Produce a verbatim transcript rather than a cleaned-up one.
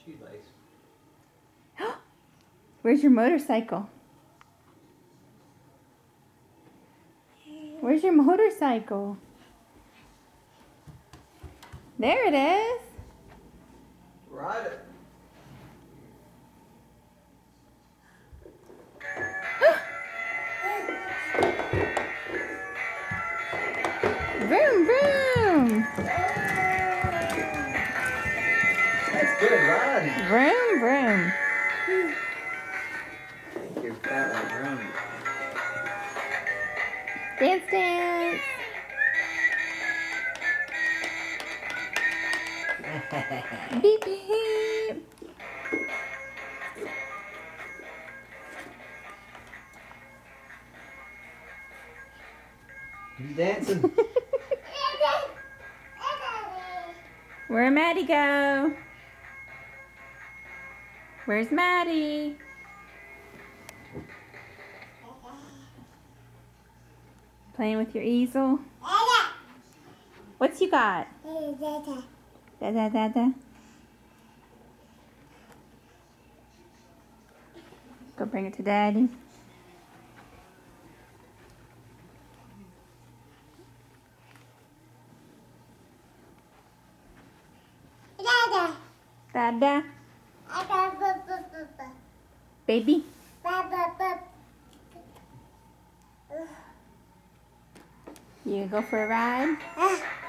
shoelace. Where's your motorcycle? Where's your motorcycle? There it is. Ride it. Vroom, vroom. That's good riding. Vroom, vroom. Make your fat like running. Dance, dance. Beep, beep. You dancing? Where'd Maddie go? Where's Maddie? Playing with your easel? What's you got? Da da da da. Go bring it to Daddy. Dada. Baby. You gonna go for a ride?